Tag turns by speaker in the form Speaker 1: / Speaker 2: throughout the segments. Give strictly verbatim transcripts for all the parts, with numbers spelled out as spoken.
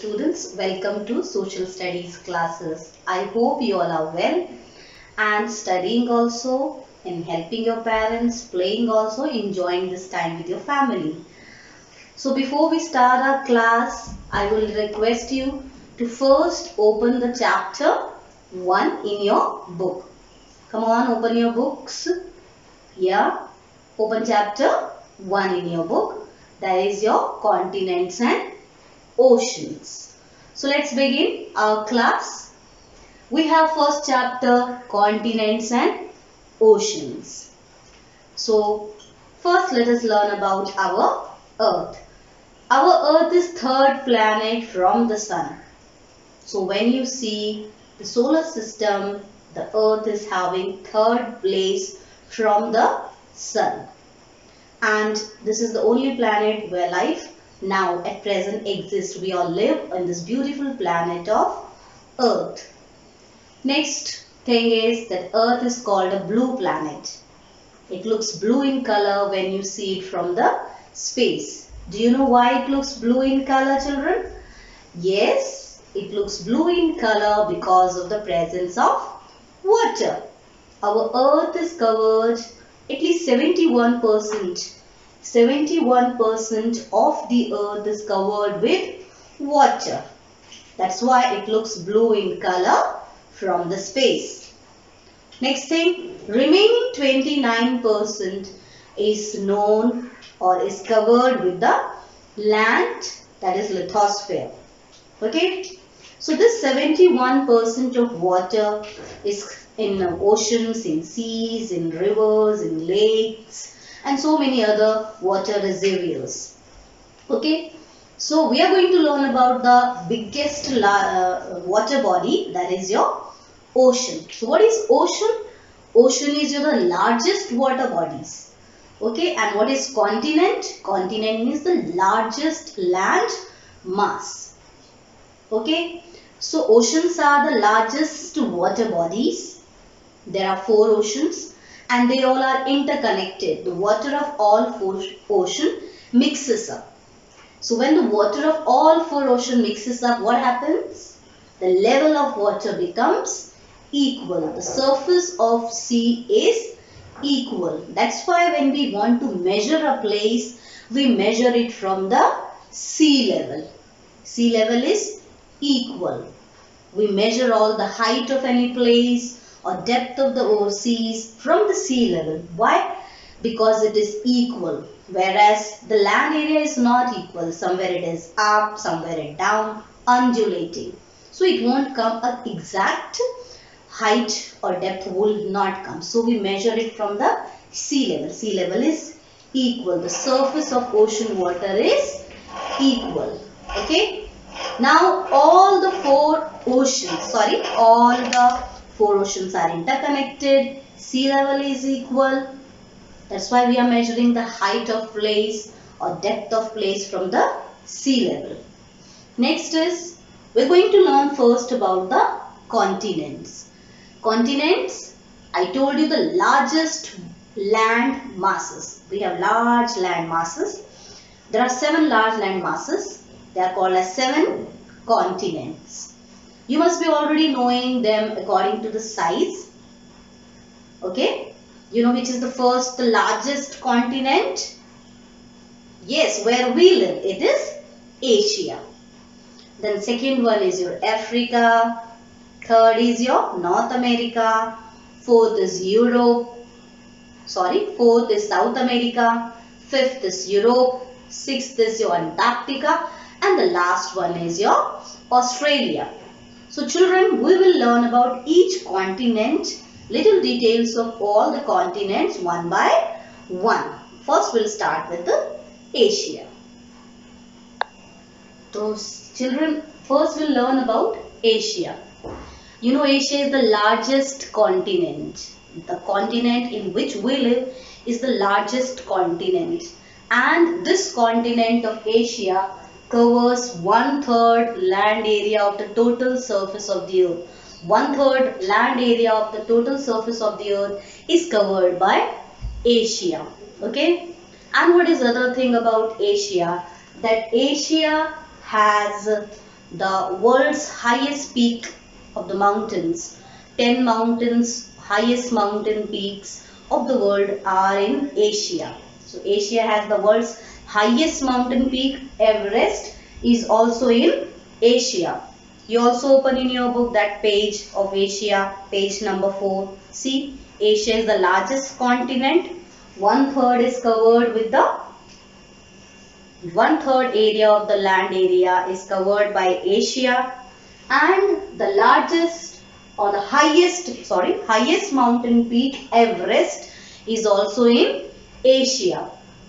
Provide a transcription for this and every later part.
Speaker 1: students, welcome to social studies classes. I hope you all are well and studying also and helping your parents, playing also, enjoying this time with your family. So before we start our class, I will request you to first open the chapter one in your book. Come on, open your books. Yeah, open chapter one in your book. That is your continents and oceans. So let's begin our class. We have first chapter continents and oceans. So first let us learn about our earth. Our earth is third planet from the sun. So when you see the solar system, the earth is having third place from the sun. And this is the only planet where life now at present exists. We all live on this beautiful planet of Earth. Next thing is that Earth is called a blue planet. It looks blue in color when you see it from the space. Do you know why it looks blue in color, children? Yes, it looks blue in color because of the presence of water. Our Earth is covered at least seventy-one percent. seventy-one percent of the earth is covered with water. That's why it looks blue in color from the space. Next thing, remaining twenty-nine percent is known or is covered with the land, that is lithosphere. Okay. So this seventy-one percent of water is in oceans, in seas, in rivers, in lakes, and so many other water reservoirs. Okay, so we are going to learn about the biggest uh, water body, that is your ocean. So what is ocean? Ocean is your the largest water bodies. Okay, and what is continent? Continent means the largest land mass. Okay, so oceans are the largest water bodies. There are four oceans and they all are interconnected. The water of all four ocean mixes up. So when the water of all four ocean mixes up, what happens? The level of water becomes equal. The surface of sea is equal. That's why when we want to measure a place, we measure it from the sea level. Sea level is equal. We measure all the height of any place or depth of the seas from the sea level. Why? Because it is equal. Whereas the land area is not equal. Somewhere it is up, somewhere it down, undulating. So it won't come an exact height or depth will not come. So we measure it from the sea level. Sea level is equal. The surface of ocean water is equal. Okay. Now all the four oceans, sorry, all the four oceans are interconnected. Sea level is equal. That's why we are measuring the height of place or depth of place from the sea level. Next is, we're going to learn first about the continents. Continents, I told you the largest land masses. We have large land masses. There are seven large land masses. They are called as seven continents. You must be already knowing them according to the size. Okay. You know which is the first, the largest continent? Yes, where we live. It is Asia. Then second one is your Africa. Third is your North America. Fourth is Europe. Sorry, fourth is South America. Fifth is Europe. Sixth is your Antarctica. And the last one is your Australia. So children, we will learn about each continent, little details of all the continents one by one. First we'll start with the Asia. So children, first we'll learn about Asia. You know Asia is the largest continent. The continent in which we live is the largest continent. And this continent of Asia covers one third land area of the total surface of the earth. One third land area of the total surface of the earth is covered by Asia. Okay. And what is other thing about Asia? That Asia has the world's highest peak of the mountains. ten mountains, highest mountain peaks of the world are in Asia. So Asia has the world's highest mountain peak. Everest is also in Asia. You also open in your book that page of Asia, page number four. See, Asia is the largest continent. One third is covered with the one third area of the land area is covered by Asia, and the largest or the highest sorry highest mountain peak, Everest, is also in Asia.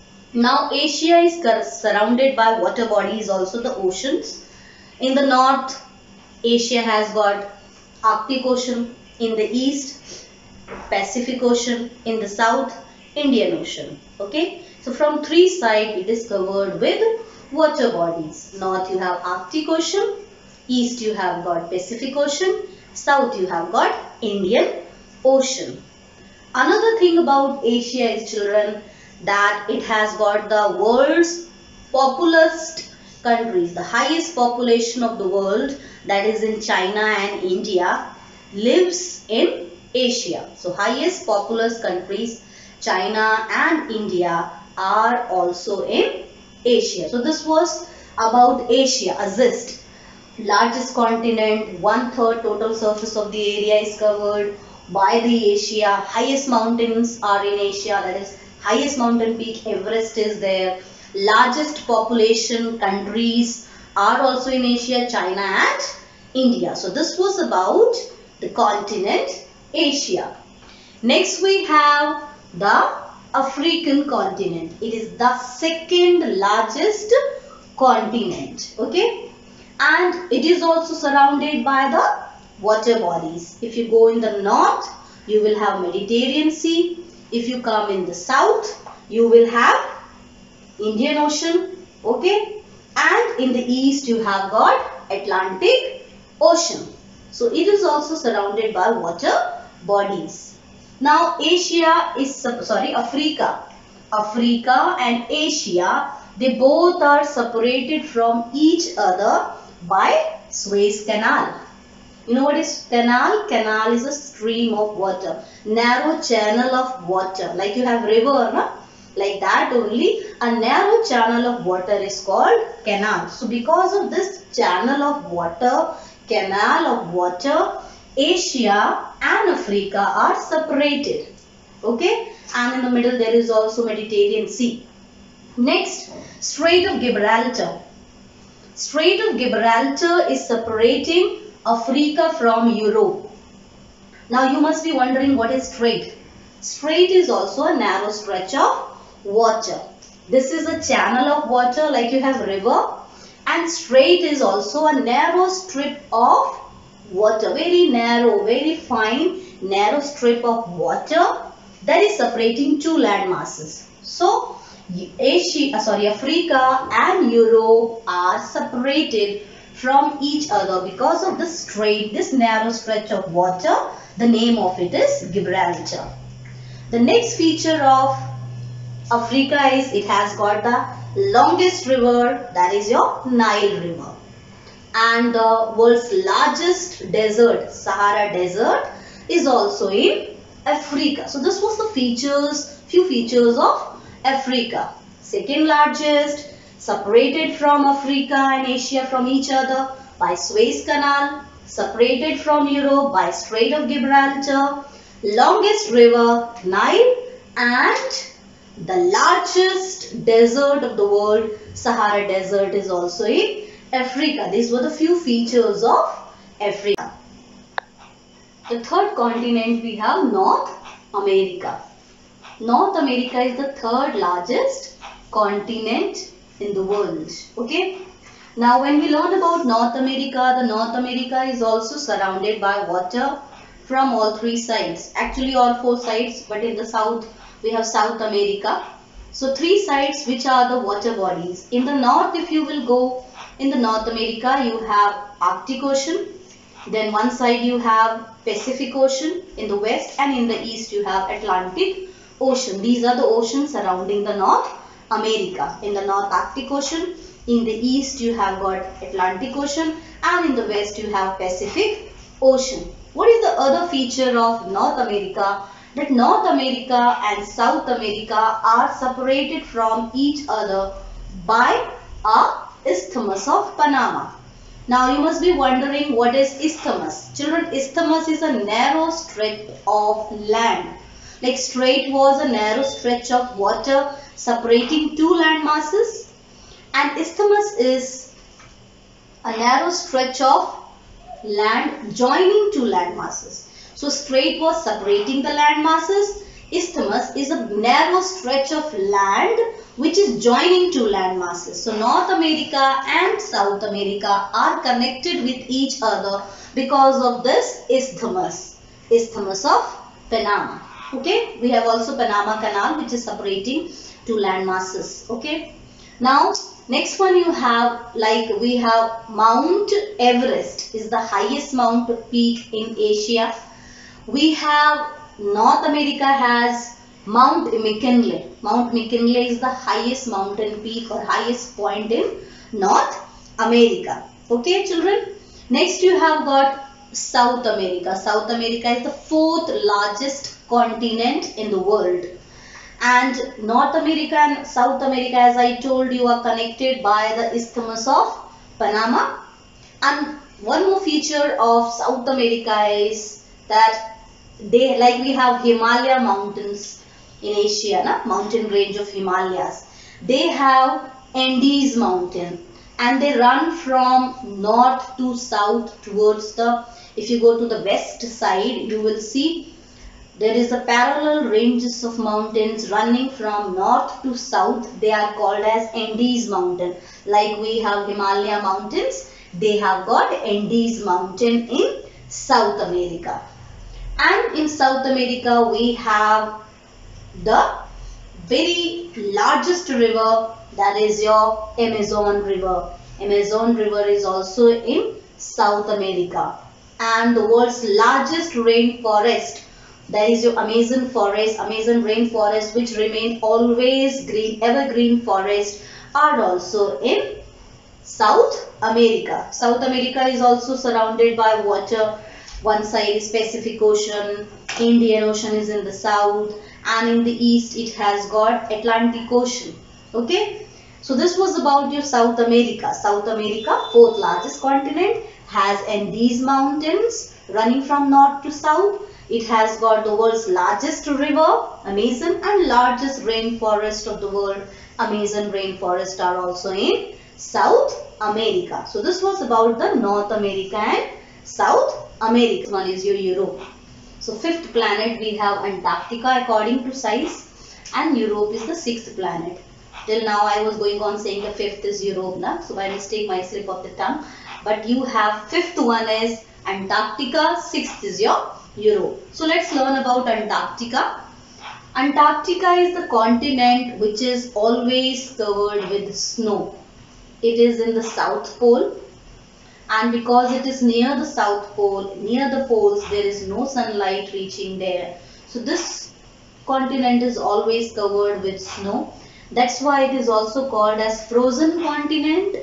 Speaker 1: Now Asia is surrounded by water bodies, also the oceans. In the north, Asia has got Arctic Ocean. In the east, Pacific Ocean. In the south, Indian Ocean. Okay, so from three sides it is covered with water bodies. North you have Arctic Ocean, east you have got Pacific Ocean, south you have got Indian Ocean. Another thing about Asia is, children, that it has got the world's populous countries. The highest population of the world, that is in China and India, lives in Asia. So highest populous countries, China and India, are also in Asia. So this was about Asia, a gist. Largest continent, one third total surface of the area is covered by the Asia. Highest mountains are in Asia, that is highest mountain peak, Everest, is there. Largest population countries are also in Asia, China and India. So this was about the continent Asia. Next we have the African continent. It is the second largest continent. Okay, and it is also surrounded by the water bodies. If you go in the north, you will have Mediterranean Sea. If you come in the south, you will have Indian Ocean. Okay, and in the east you have got Atlantic Ocean. So it is also surrounded by water bodies. Now Asia is, sorry, Africa. Africa and Asia, they both are separated from each other by Suez Canal. You know what is canal? Canal is a stream of water, narrow channel of water. Like you have river, no? Like that only, a narrow channel of water is called canal. So because of this channel of water, canal of water, Asia and Africa are separated. Okay, and in the middle there is also Mediterranean Sea. Next, Strait of Gibraltar. Strait of Gibraltar is separating Africa from Europe. Now you must be wondering, what is strait? Strait is also a narrow stretch of water. This is a channel of water, like you have river, and strait is also a narrow strip of water, very narrow, very fine, narrow strip of water that is separating two land masses. So Asia, sorry, Africa and Europe are separated from each other because of this strait, this narrow stretch of water. The name of it is Gibraltar. The next feature of Africa is it has got the longest river, that is your Nile River, and the world's largest desert, Sahara Desert, is also in Africa. So this was the features, few features of Africa. Second largest, separated from Africa and Asia from each other by Suez Canal, separated from Europe by Strait of Gibraltar, longest river Nile, and the largest desert of the world, Sahara Desert, is also in Africa. These were the few features of Africa. The third continent we have North America. North America is the third largest continent in the world. Okay. Now when we learn about North America, the North America is also surrounded by water from all three sides. Actually all four sides, but in the south we have South America. So three sides which are the water bodies. In the north, if you will go in the North America, you have Arctic Ocean. Then one side you have Pacific Ocean in the west, and in the east you have Atlantic Ocean. These are the oceans surrounding the North America. In the North Arctic Ocean, In the east you have got Atlantic Ocean, and in the west you have Pacific Ocean. What is the other feature of North America? That North America and South America are separated from each other by a Isthmus of Panama. Now you must be wondering, what is isthmus? Children, isthmus is a narrow stretch of land. Like strait was a narrow stretch of water separating two land masses, and isthmus is a narrow stretch of land joining two land masses. So strait was separating the land masses. Isthmus is a narrow stretch of land which is joining two land masses. So North America and South America are connected with each other because of this isthmus, Isthmus of Panama. Okay, we have also Panama Canal which is separating two land masses. Okay, now next one you have, like we have Mount Everest is the highest mountain peak in Asia. We have North America has Mount McKinley. Mount McKinley is the highest mountain peak or highest point in North America. Okay, children. Next you have got South America. South America is the fourth largest continent in the world. And North America and South America, as I told you, are connected by the Isthmus of Panama. And one more feature of South America is that they, like we have Himalaya mountains in Asia, na? Mountain range of Himalayas. They have Andes mountain, and they run from north to south towards the, if you go to the west side, you will see there is a parallel ranges of mountains running from north to south. They are called as Andes mountain. Like we have Himalaya mountains, they have got Andes mountain in South America. And in South America we have the very largest river, that is your Amazon river. Amazon river is also in South America. And the world's largest rainforest, that is your Amazon forest, Amazon rainforest, which remain always green, evergreen forest, are also in South America. South America is also surrounded by water. One side is Pacific Ocean, Indian Ocean is in the south, and in the east it has got Atlantic Ocean. Okay, so this was about your South America. South America, fourth largest continent, has Andes mountains running from north to south. It has got the world's largest river, Amazon, and largest rainforest of the world, Amazon rainforest, are also in South America. So this was about the North America and South America. One is your Europe. So fifth planet we have Antarctica according to size, and Europe is the sixth planet. Till now I was going on saying the fifth is Europe, na? So by mistake my slip of the tongue. But you have fifth one is Antarctica, sixth is your Europe. So let's learn about Antarctica. Antarctica is the continent which is always covered with snow. It is in the South Pole, and because it is near the South Pole, near the poles, there is no sunlight reaching there. So this continent is always covered with snow. That's why it is also called as frozen continent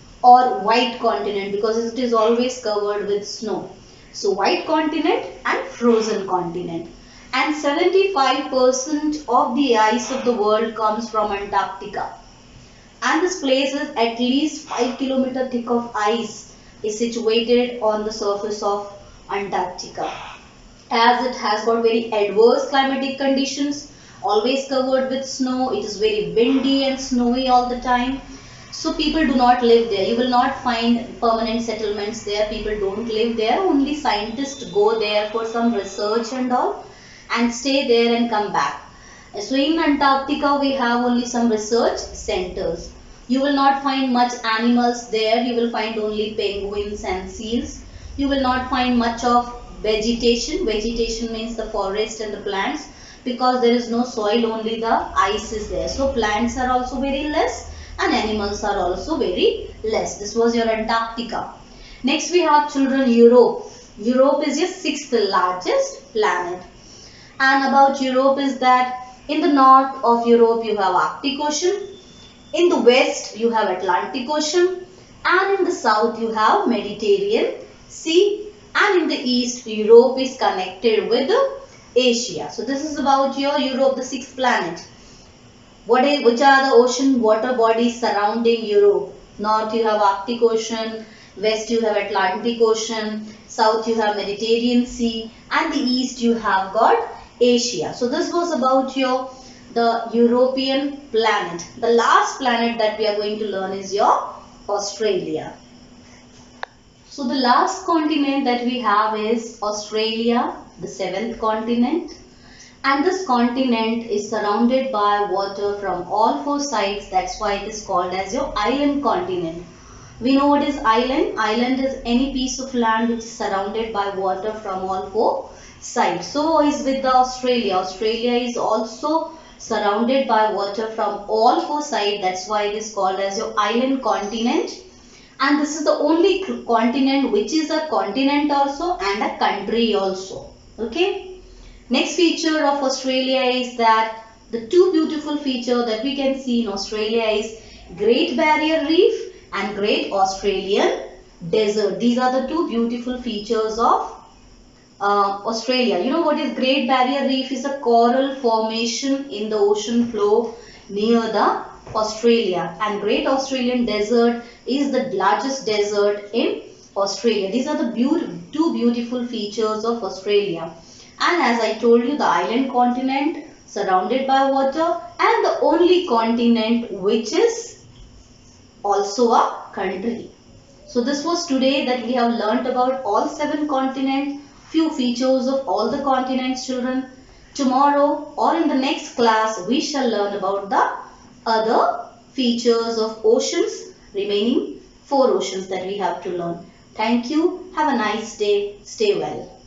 Speaker 1: or white continent, because it is always covered with snow. So white continent and frozen continent. And seventy-five percent of the ice of the world comes from Antarctica. And this place is at least five kilometers thick of ice is situated on the surface of Antarctica. As it has got very adverse climatic conditions, always covered with snow, it is very windy and snowy all the time. So people do not live there. You will not find permanent settlements there. People don't live there. Only scientists go there for some research and all, and stay there and come back. So in Antarctica we have only some research centers. You will not find much animals there. You will find only penguins and seals. You will not find much of vegetation. Vegetation means the forest and the plants, because there is no soil, only the ice is there. So plants are also very less and animals are also very less. This was your Antarctica. Next we have children Europe. Europe is your sixth largest planet. And about Europe is that in the north of Europe you have Arctic Ocean. In the west you have Atlantic Ocean, and in the south you have Mediterranean Sea, and in the east Europe is connected with Asia. So this is about your Europe, the sixth planet. What is, which are the ocean water bodies surrounding Europe? North you have Arctic Ocean, west you have Atlantic Ocean, south you have Mediterranean Sea, and the east you have got Asia. So this was about your the European planet. The last planet that we are going to learn is your Australia. So the last continent that we have is Australia, the seventh continent. And this continent is surrounded by water from all four sides. That's why it is called as your island continent. We know what is island. Island is any piece of land which is surrounded by water from all four sides. So is with the Australia. Australia is also surrounded by water from all four sides. That's why it is called as your island continent. And this is the only continent which is a continent also and a country also. Okay. Next feature of Australia is that the two beautiful features that we can see in Australia is Great Barrier Reef and Great Australian Desert. These are the two beautiful features of uh, Australia. You know what is Great Barrier Reef? Is a coral formation in the ocean floor near the Australia, and Great Australian Desert is the largest desert in Australia. These are the be two beautiful features of Australia. And as I told you, the island continent surrounded by water, and the only continent which is also a country. So this was today that we have learnt about all seven continents, few features of all the continents, children. Tomorrow or in the next class we shall learn about the other features of oceans, remaining four oceans that we have to learn. Thank you. Have a nice day. Stay well.